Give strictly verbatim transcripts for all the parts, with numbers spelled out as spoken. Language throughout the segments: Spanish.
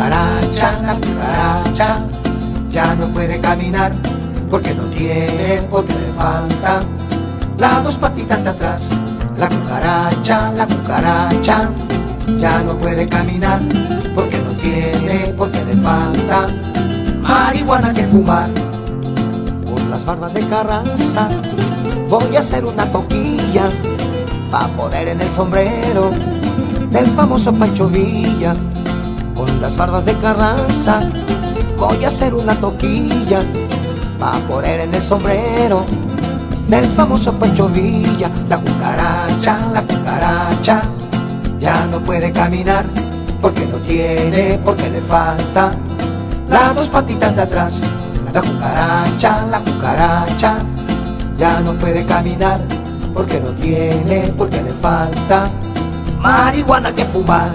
cucaracha, la cucaracha ya no puede caminar porque no tiene, porque le faltan las dos patitas de atrás. La cucaracha, la cucaracha ya no puede caminar porque no tiene, porque le falta marihuana que fumar. Por las barbas de Carranza voy a hacer una toquilla pa' poner en el sombrero del famoso Pancho Villa. Con las barbas de Carranza voy a hacer una toquilla pa' poner en el sombrero del famoso Pancho Villa. La cucaracha, la cucaracha ya no puede caminar porque no tiene, porque le falta las dos patitas de atrás. La cucaracha, la cucaracha ya no puede caminar porque no tiene, porque le falta marihuana que fumar.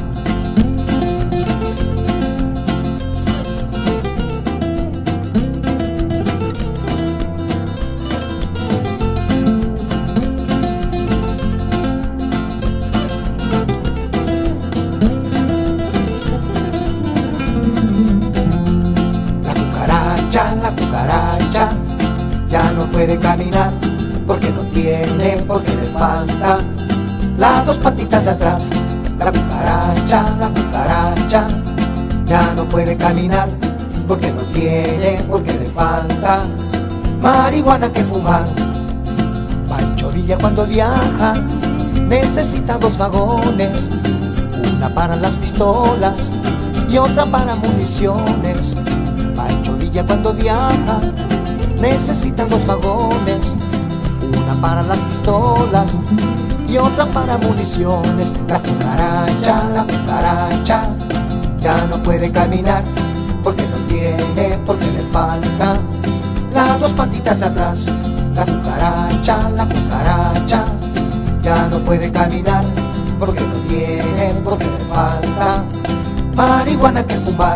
La cucaracha ya no puede caminar porque no tiene, porque le falta las dos patitas de atrás. La cucaracha, la cucaracha ya no puede caminar porque no tiene, porque le falta marihuana que fumar. Pancho Villa cuando viaja necesita dos vagones, una para las pistolas y otra para municiones. Pancho Villa cuando viaja necesita dos vagones, una para las pistolas y otra para municiones. La cucaracha, la cucaracha ya no puede caminar porque no tiene, porque le falta las dos patitas de atrás. La cucaracha, la cucaracha ya no puede caminar porque no tiene, porque le falta marihuana que fumar.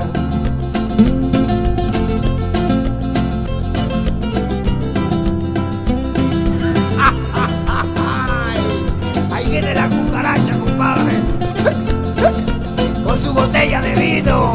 Viene la cucaracha, compadre, con su botella de vino.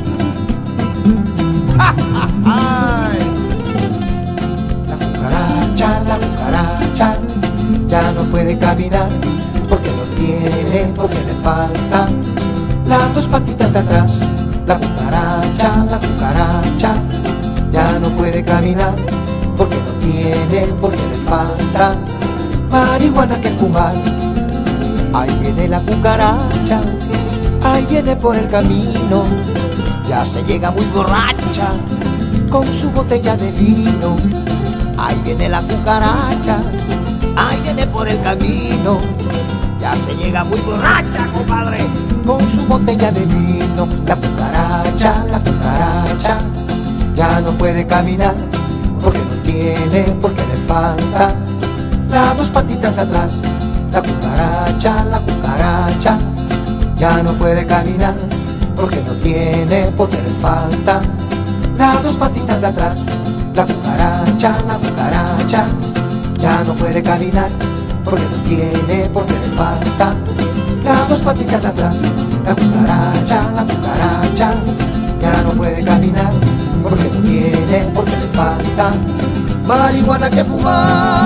La cucaracha, la cucaracha ya no puede caminar porque no tiene, porque le falta las dos patitas de atrás. La cucaracha, la cucaracha ya no puede caminar porque no tiene, porque le falta marihuana que fumar. Ahí viene la cucaracha, ahí viene por el camino, ya se llega muy borracha con su botella de vino. Ahí viene la cucaracha, ahí viene por el camino, ya se llega muy borracha, compadre, con su botella de vino. La cucaracha, la cucaracha ya no puede caminar porque no tiene, porque le falta las dos patitas de atrás. La cucaracha, la cucaracha ya no puede caminar porque no tiene, porque le falta las dos patitas de atrás. La cucaracha, la cucaracha ya no puede caminar porque no tiene, porque le falta las dos patitas de atrás. La cucaracha, la cucaracha ya no puede caminar porque no tiene, porque le falta marihuana que fumar.